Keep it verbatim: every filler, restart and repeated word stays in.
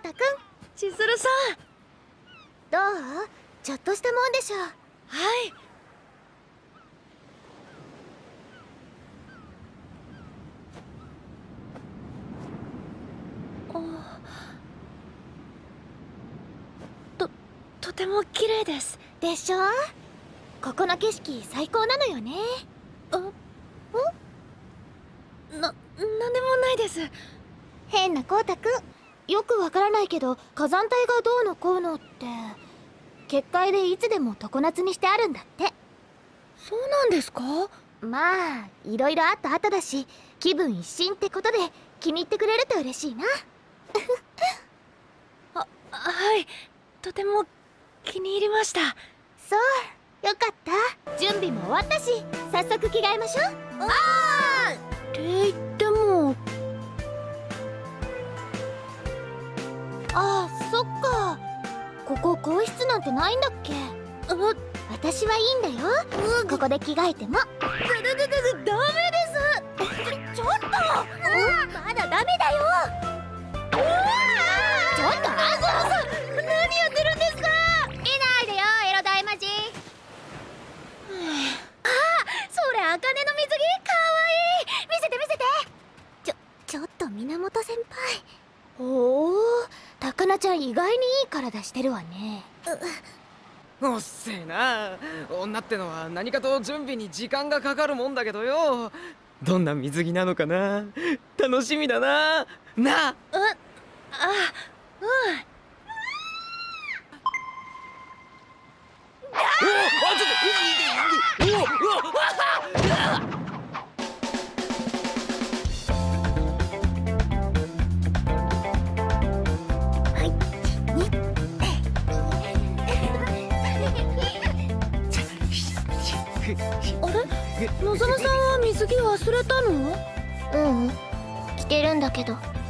太くん。 千鶴さん、 どう？ちょっとしたもんでしょ。 はい。と、とても綺麗です。 でしょ？ここの景色最高なのよね。 あ、ん？な、なんでもないです。 変なこうたくん。よくわからないけど火山帯がどうのこうのって結界でいつでも常夏にしてあるんだって。 そうなんですか？ まあいろいろあった後だし気分一新ってことで気に入ってくれると嬉しいな。 あ、はい、とても気に入りました。 そうよかった。準備も終わったし早速着替えましょう。 ああって言っても。 ああそっか。ここ更衣室なんてないんだっけ？私はいいんだよ、うん、ここで着替えても。だだだだダメです。ちょちょっと、うん、まだダメだよ。ちょっとあずまさん、何やってるんですか？見ないでよエロ大魔人。ああそれ茜の水着かわいい。見せて見せて。ちょちょっと源先輩。おお高菜ちゃん意外にいい体してるわね。 おっせえな。女ってのは何かと準備に時間がかかるもんだけどよ。どんな水着なのかな、楽しみだな。なあ。 う、あ、うん。 おあちょっとうわうわうわあれ、のぞむさんは水着忘れたの？ ううん着てるんだけど。